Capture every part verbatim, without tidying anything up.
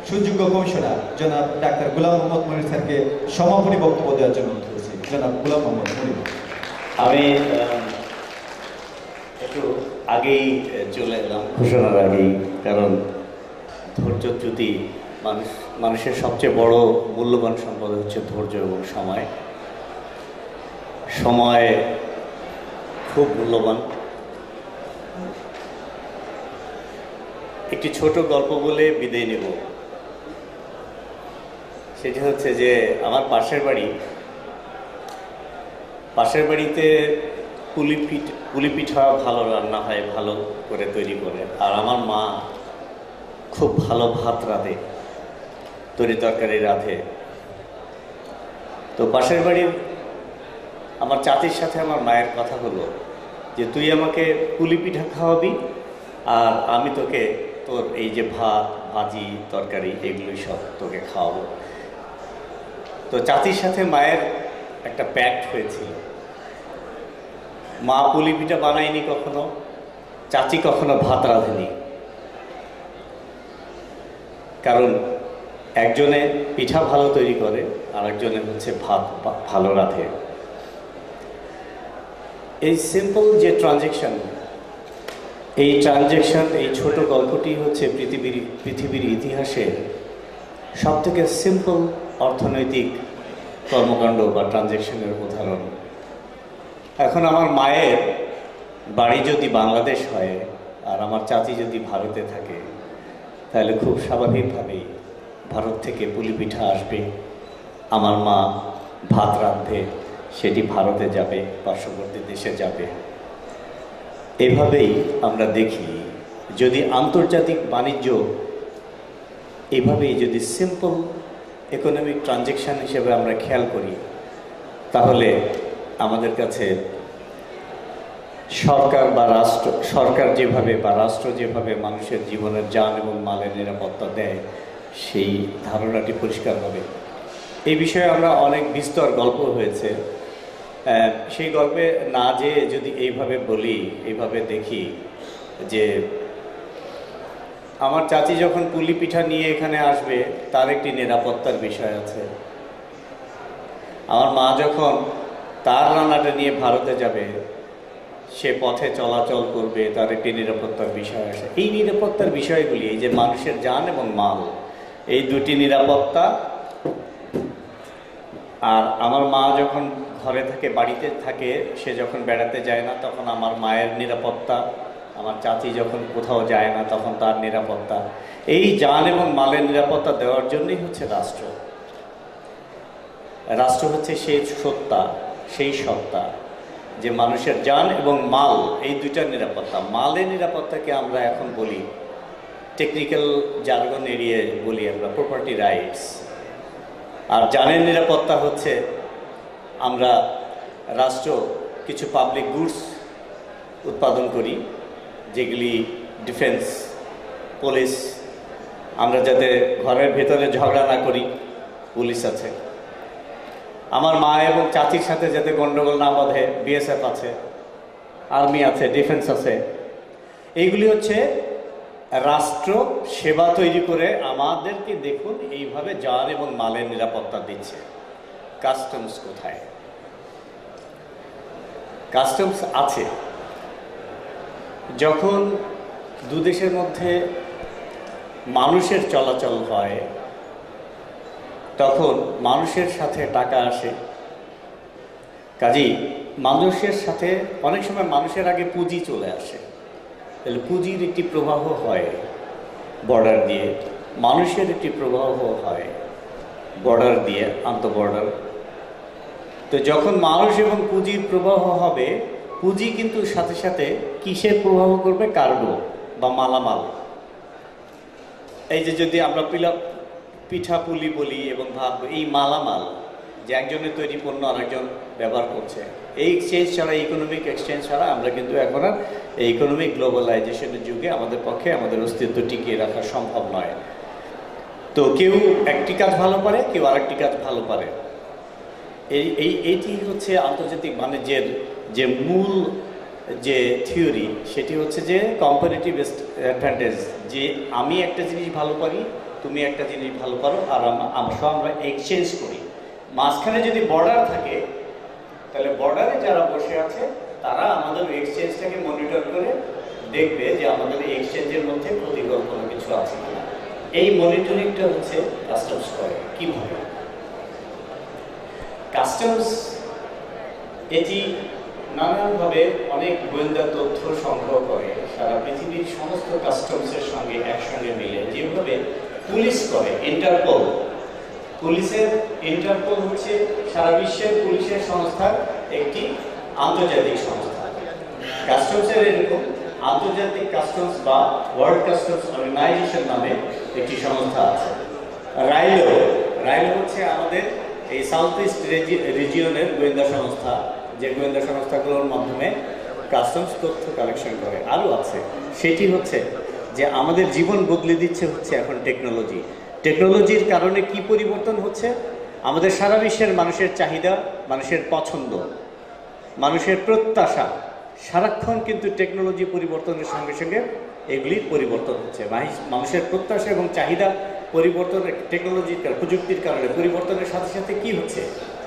সুযোগ্য কমিশনার জনাব ডাক্তার গোলাম মোহাম্মদ মুনির স্যারকে সমাপনী বক্তব্য দেওয়ার জন্য অনুরোধ করছি। জনাব গোলাম মোহাম্মদ মুনির। আমি একটু আগেই চলে এলাম ঘোষণার আগেই, কারণ ধৈর্যচ্যুতি মানুষ মানুষের সবচেয়ে বড় মূল্যবান সম্পদ হচ্ছে ধৈর্য এবং সময়। সময় খুব মূল্যবান। একটি ছোট গল্প বলে বিদায় নেব। সেটি হচ্ছে যে আমার পাশের বাড়ি পাশের বাড়িতে পুলি পিঠ পুলি পিঠা ভালো রান্না হয়, ভালো করে তৈরি করে। আর আমার মা খুব ভালো ভাত রাঁধে, তরি তরকারি রাঁধে। তো পাশের বাড়ির আমার চাচির সাথে আমার মায়ের কথা হলো যে তুই আমাকে পুলি পিঠা খাওয়াবি আর আমি তোকে তোর এই যে ভাত ভাজি তরকারি এগুলোই সব তোকে খাওয়াবো। তো চাচির সাথে মায়ের একটা প্যাক্ট হয়েছিল। মা পুলি পিঠা বানায়নি কখনো, চাচি কখনো ভাত রাঁধেনি। কারণ একজনে পিঠা ভালো তৈরি করে আর একজনে হচ্ছে ভাত ভালো রাঁধে। এই সিম্পল যে ট্রানজেকশন, এই ট্রানজেকশন এই ছোট গল্পটি হচ্ছে পৃথিবীর পৃথিবীর ইতিহাসে সবথেকে সিম্পল অর্থনৈতিক কর্মকাণ্ড বা ট্রানজেকশনের উদাহরণ। এখন আমার মায়ের বাড়ি যদি বাংলাদেশ হয় আর আমার চাচি যদি ভারতে থাকে, তাহলে খুব স্বাভাবিকভাবেই ভারত থেকে পুলি পিঠা আসবে, আমার মা ভাত রাঁধবে, সেটি ভারতে যাবে, পার্শ্ববর্তী দেশে যাবে। এভাবেই আমরা দেখি, যদি আন্তর্জাতিক বাণিজ্য এভাবেই যদি সিম্পল ইকোনমিক ট্রানজেকশন হিসেবে আমরা খেয়াল করি, তাহলে আমাদের কাছে সরকার বা রাষ্ট্র সরকার যেভাবে বা রাষ্ট্র যেভাবে মানুষের জীবনের জান এবং মালের নিরাপত্তা দেয়, সেই ধারণাটি পরিষ্কার হবে। এই বিষয়ে আমরা অনেক বিস্তর গল্প হয়েছে। সেই গল্পে না যে যদি এইভাবে বলি, এইভাবে দেখি যে আমার চাচি যখন পুলি পিঠা নিয়ে এখানে আসবে তার একটি নিরাপত্তার বিষয় আছে। আমার মা যখন তার রান্নাটা নিয়ে ভারতে যাবে, সে পথে চলাচল করবে, তার একটি নিরাপত্তার বিষয় আছে। এই নিরাপত্তার বিষয়গুলি, এই যে মানুষের জান এবং মাল, এই দুটি নিরাপত্তা। আর আমার মা যখন ঘরে থাকে, বাড়িতে থাকে, সে যখন বেড়াতে যায় না, তখন আমার মায়ের নিরাপত্তা। আমার চাচি যখন কোথাও যায় না, তখন তার নিরাপত্তা। এই জান এবং মালের নিরাপত্তা দেওয়ার জন্যই হচ্ছে রাষ্ট্র। রাষ্ট্র হচ্ছে সেই সত্তা, সেই সত্তা যে মানুষের জান এবং মাল এই দুইটার নিরাপত্তা। মালের নিরাপত্তাকে আমরা এখন বলি, টেকনিক্যাল জার্গন এরিয়ে বলি আমরা প্রপার্টি রাইটস। আর জানের নিরাপত্তা হচ্ছে আমরা রাষ্ট্র কিছু পাবলিক গুডস উৎপাদন করি, যেগুলি ডিফেন্স, পুলিশ। আমরা যাতে ঘরের ভেতরে ঝগড়া না করি, পুলিশ আছে। আমার মা এবং চাচির সাথে যাতে গণ্ডগোল না বাঁধে, বিএসএফ আছে, আর্মি আছে, ডিফেন্স আছে। এইগুলি হচ্ছে রাষ্ট্র সেবা তৈরি করে আমাদেরকে দেখুন এইভাবে জান এবং মালের নিরাপত্তা দিচ্ছে। কাস্টমস কোথায়? কাস্টমস আছে যখন দু দেশের মধ্যে মানুষের চলাচল হয়, তখন মানুষের সাথে টাকা আসে। কাজেই মানুষের সাথে অনেক সময় মানুষের আগে পুঁজি চলে আসে, তাহলে পুঁজির একটি প্রবাহ হয় বর্ডার দিয়ে, মানুষের একটি প্রবাহ হয় বর্ডার দিয়ে, আন্তঃবর্ডার। তো যখন মানুষ এবং পুঁজির প্রবাহ হবে, পুঁজি কিন্তু সাথে সাথে কিসের প্রবাহ করবে? কার্গো বা মালামাল। এই যে যদি আমরা পিলা পিঠা পুলি বলি এবং ভাববো, এই মালামাল যে একজনের তৈরি পণ্য আরেকজন ব্যবহার করছে, এই এক্সচেঞ্জ ছাড়া, ইকোনমিক এক্সচেঞ্জ ছাড়া আমরা কিন্তু এখন আর এই ইকোনমিক গ্লোবালাইজেশনের যুগে আমাদের পক্ষে আমাদের অস্তিত্ব টিকিয়ে রাখা সম্ভব নয়। তো কেউ একটি কাজ ভালো পারে, কেউ আরেকটি কাজ ভালো পারে। এই এই এইটি হচ্ছে আন্তর্জাতিক বাণিজ্যের যে মূল যে থিওরি, সেটি হচ্ছে যে কম্পারেটিভ অ্যাডভান্টেজ, যে আমি একটা জিনিস ভালো পারি, তুমি একটা জিনিস ভালো পারো আর আমরা আমরা এক্সচেঞ্জ করি। মাঝখানে যদি বর্ডার থাকে তাহলে বর্ডারে যারা বসে আছে তারা আমাদের এক্সচেঞ্জটাকে মনিটর করে দেখবে যে আমাদের এক্সচেঞ্জের মধ্যে ক্ষতিকর কোনো কিছু আছে কিনা। এই মনিটরিংটা হচ্ছে কাস্টমস করে। কিভাবে কাস্টমস এটি নানানভাবে অনেক গোয়েন্দা তথ্য সংগ্রহ করে সারা পৃথিবীর সমস্ত কাস্টমসের সঙ্গে একসঙ্গে মিলে, যেভাবে পুলিশ করে। ইন্টারপোল, পুলিশের ইন্টারপোল হচ্ছে সারা বিশ্বের পুলিশের সংস্থার একটি আন্তর্জাতিক সংস্থা। কাস্টমসের এরকম আন্তর্জাতিক কাস্টমস বা ওয়ার্ল্ড কাস্টমস অর্গানাইজেশন নামে একটি সংস্থা আছে। রাইলো, রাইলো হচ্ছে আমাদের এই সাউথ ইস্ট রিজিয়নের গোয়েন্দা সংস্থা, যে গোয়েন্দা সংস্থাগুলোর মাধ্যমে কাস্টমস তথ্য কালেকশন করে। আরও আছে, সেটি হচ্ছে যে আমাদের জীবন বদলে দিচ্ছে হচ্ছে এখন টেকনোলজি। টেকনোলজির কারণে কি পরিবর্তন হচ্ছে? আমাদের সারা বিশ্বের মানুষের চাহিদা, মানুষের পছন্দ, মানুষের প্রত্যাশা সারাক্ষণ কিন্তু টেকনোলজি পরিবর্তনের সঙ্গে সঙ্গে এগুলির পরিবর্তন হচ্ছে। মানুষের প্রত্যাশা এবং চাহিদা পরিবর্তনের, টেকনোলজির প্রযুক্তির কারণে পরিবর্তনের সাথে সাথে কি হচ্ছে?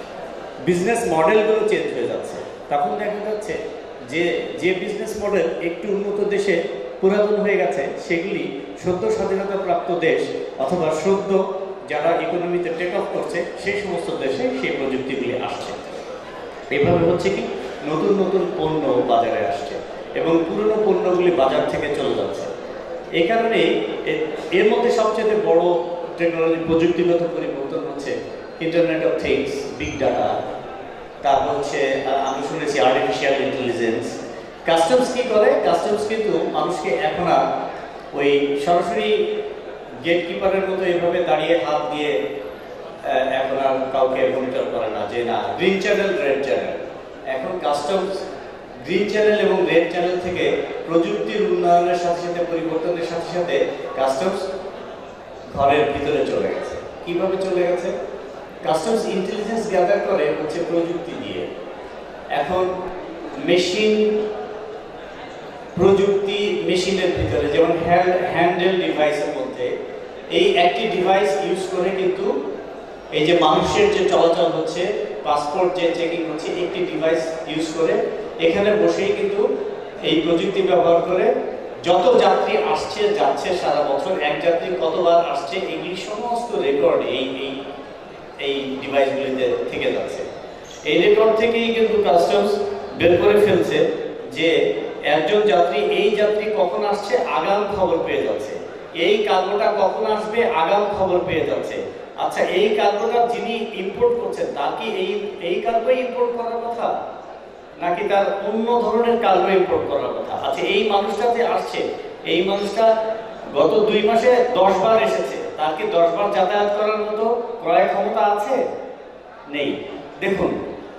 বিজনেস মডেলগুলো চেঞ্জ হয়ে যাচ্ছে। তখন দেখা যাচ্ছে যে যে বিজনেস মডেল একটু উন্নত দেশে পুরাতন হয়ে গেছে, সেগুলি সদ্য স্বাধীনতাপ্রাপ্ত দেশ অথবা সদ্য যারা ইকোনমিতে টেক অফ করছে সেই সমস্ত দেশে সেই প্রযুক্তিগুলি আসছে। এভাবে হচ্ছে কি নতুন নতুন পণ্য বাজারে আসছে এবং পুরনো পণ্যগুলি বাজার থেকে চলে যাচ্ছে। এই কারণে এর মধ্যে সবচেয়ে বড় টেকনোলজি প্রযুক্তিগত পরিবর্তন হচ্ছে internet of things, big data, তারপর হচ্ছে আমি শুনেছি আর্টিফিশিয়াল ইন্টেলিজেন্স। কাস্টমস কি করে? কাস্টমস কিন্তু মানুষকে এখন আর ওই সরাসরি গেটকিপারের মতো এভাবে দাঁড়িয়ে হাত দিয়ে এখন আর কাউকে মনিটর করে না যে না গ্রিন চ্যানেল রেড চ্যানেল। এখন কাস্টমস গ্রিন চ্যানেল এবং রেড চ্যানেল থেকে প্রযুক্তির উন্নয়নের সাথে সাথে পরিবর্তনের সাথে সাথে কাস্টমস ঘরের ভিতরে চলে গেছে। কিভাবে চলে গেছে? কাস্টমস ইন্টেলিজেন্স গ্যাদার করে হচ্ছে প্রযুক্তি দিয়ে। এখন মেশিন প্রযুক্তি মেশিনের ভিতরে, যেমন হ্যান্ড হ্যান্ডেল ডিভাইসের মধ্যে এই একটি ডিভাইস ইউজ করে কিন্তু এই যে মানুষের যে চলাচল হচ্ছে, পাসপোর্ট যে চেকিং হচ্ছে, একটি ডিভাইস ইউজ করে এখানে বসেই কিন্তু এই প্রযুক্তি ব্যবহার করে যত যাত্রী আসছে যাচ্ছে সারা বছর, এক যাত্রী কতবার আসছে, এগুলি সমস্ত রেকর্ড এই এই এই ডিভাইসগুলিতে থেকে যাচ্ছে। এই রেকর্ড থেকেই কিন্তু কাস্টমস বের করে ফেলছে যে একজন যাত্রী এই যাত্রী কখন আসছে আগাম খবর পেয়ে যাচ্ছে, এই কার্গোটা কখন আসবে আগাম খবর পেয়ে যাচ্ছে। আচ্ছা, এই কার্গোটা যিনি ইম্পোর্ট করছেন তার কি এই এই কার্গোই ইম্পোর্ট করার কথা নাকি তার অন্য ধরনের কার্গো ইম্পোর্ট করার কথা? আচ্ছা, এই মানুষটা যে আসছে, এই মানুষটা গত দুই মাসে দশ বার এসেছে, তার কি দশ বার যাতায়াত করার মতো ক্রয় ক্ষমতা আছে? নেই। দেখুন,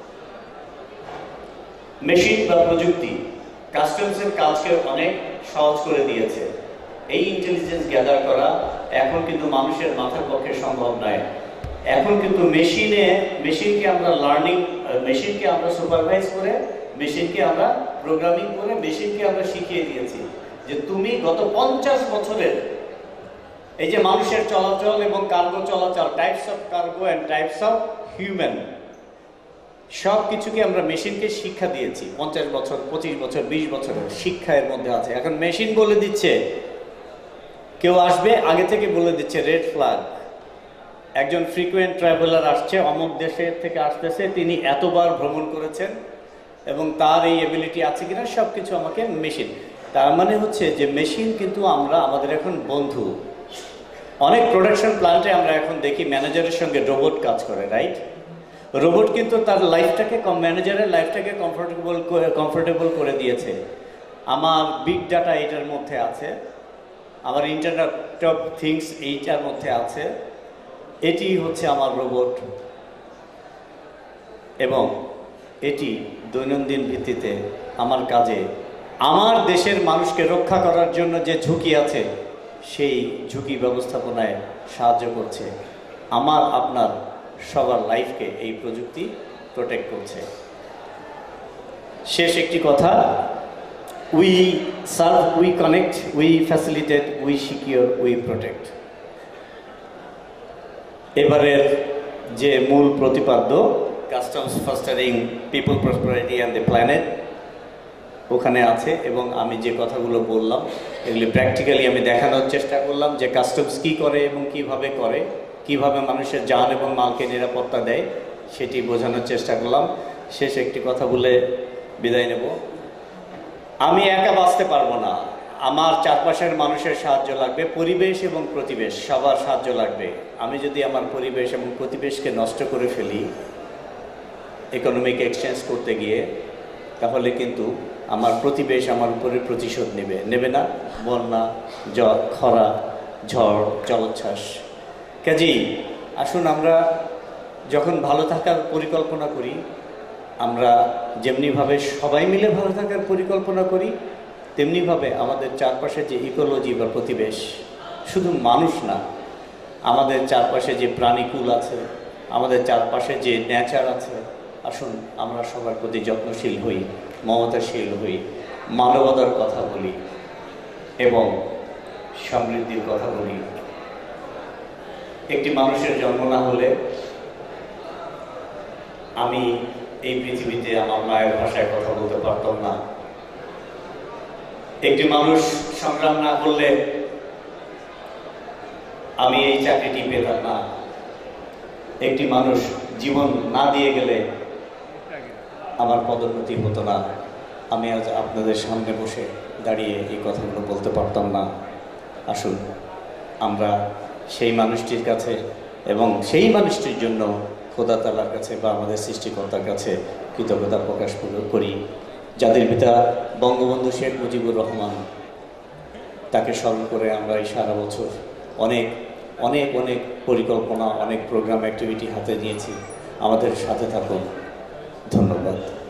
মেশিন বা প্রযুক্তি কাস্টমসের কাজকে অনেক সহজ করে দিয়েছে। এই ইন্টেলিজেন্স গ্যাদার করা এখন কিন্তু মানুষের মাথার পক্ষে সম্ভব নয়। এখন কিন্তু মেশিনে মেশিনকে আমরা লার্নিং, মেশিনকে আমরা সুপারভাইজ করে, মেশিনকে আমরা প্রোগ্রামিং করে, মেশিনকে আমরা শিখিয়ে দিয়েছি যে তুমি গত পঞ্চাশ বছরের এই যে মানুষের চলাচল এবং কার্গো চলাচল, types of cargo and types of human, সব কিছুকে আমরা মেশিনকে শিক্ষা দিয়েছি। পঞ্চাশ বছর, পঁচিশ বছর, বিশ বছরের শিক্ষা এর মধ্যে আছে। এখন মেশিন বলে দিচ্ছে, কেউ আসবে আগে থেকে বলে দিচ্ছে রেড ফ্ল্যাগ, একজন ফ্রিকুয়েন্ট ট্রাভেলার আসছে, অমুক দেশের থেকে আসতেছে, তিনি এতবার ভ্রমণ করেছেন এবং তার এই এবিলিটি আছে কিনা সব কিছু আমাকে মেশিন। তার মানে হচ্ছে যে মেশিন কিন্তু আমরা আমাদের এখন বন্ধু। অনেক প্রোডাকশন প্ল্যান্টে আমরা এখন দেখি ম্যানেজারের সঙ্গে রোবট কাজ করে, রাইট? রোবট কিন্তু তার লাইফটাকে, ম্যানেজারের লাইফটাকে কমফোর্টেবল কমফোর্টেবল করে দিয়েছে। আমার বিগ ডাটা এইটার মধ্যে আছে, আমার ইন্টারনেট অফ থিংস এইটার মধ্যে আছে, এটি হচ্ছে আমার রোবট এবং এটি দৈনন্দিন ভিত্তিতে আমার কাজে, আমার দেশের মানুষকে রক্ষা করার জন্য যে ঝুঁকি আছে সেই ঝুঁকি ব্যবস্থাপনায় সাহায্য করছে। আমার আপনার সবার লাইফকে এই প্রযুক্তি প্রোটেক্ট করছে। শেষ একটি কথা, we serve, we connect, we facilitate, we secure, we protect. এবারের যে মূল প্রতিপাদ্য customs fostering people prosperity and the planet ওখানে আছে, এবং আমি যে কথাগুলো বললাম এগুলি প্র্যাকটিক্যালি আমি দেখানোর চেষ্টা করলাম যে কাস্টমস কী করে এবং কিভাবে করে, কিভাবে মানুষের জান এবং মালকে নিরাপত্তা দেয় সেটি বোঝানোর চেষ্টা করলাম। শেষ একটি কথা বলে বিদায় নেব। আমি একা বাঁচতে পারবো না, আমার চারপাশের মানুষের সাহায্য লাগবে, পরিবেশ এবং প্রতিবেশ সবার সাহায্য লাগবে। আমি যদি আমার পরিবেশ এবং প্রতিবেশকে নষ্ট করে ফেলি ইকোনমিক এক্সচেঞ্জ করতে গিয়ে, তাহলে কিন্তু আমার প্রতিবেশ আমার উপরে প্রতিশোধ নেবে নেবে না বন্যা, জ্বর, খরা, ঝড়, জলোচ্ছ্বাস। কাজেই আসুন আমরা যখন ভালো থাকার পরিকল্পনা করি, আমরা যেমনিভাবে সবাই মিলে ভালো থাকার পরিকল্পনা করি, তেমনিভাবে আমাদের চারপাশে যে ইকোলজি বা প্রতিবেশ, শুধু মানুষ না, আমাদের চারপাশে যে প্রাণীকুল আছে, আমাদের চারপাশে যে নেচার আছে, আসুন আমরা সবার প্রতি যত্নশীল হই, মমতাশীল হই, মানবতার কথা বলি এবং সমৃদ্ধির কথা বলি। একটি মানুষের জন্ম না হলে আমি এই পৃথিবীতে আমার মায়ের ভাষায় কথা বলতে পারতাম না। একটি মানুষ সংগ্রাম না করলে আমি এই চাকরিটি পেতাম না। একটি মানুষ জীবন না দিয়ে গেলে আমার পদোন্নতি হতো না। আমি আজ আপনাদের সামনে বসে দাঁড়িয়ে এই কথাগুলো বলতে পারতাম না। আসুন আমরা সেই মানুষটির কাছে এবং সেই মানুষটির জন্য খোদা তাআলার কাছে বা আমাদের সৃষ্টিকর্তার কাছে কৃতজ্ঞতা প্রকাশ করি, যাদের পিতা বঙ্গবন্ধু শেখ মুজিবুর রহমান। তাকে স্মরণ করে আমরা এই সারা বছর অনেক অনেক অনেক পরিকল্পনা, অনেক প্রোগ্রাম অ্যাক্টিভিটি হাতে নিয়েছি। আমাদের সাথে থাকুন। ধন্যবাদ।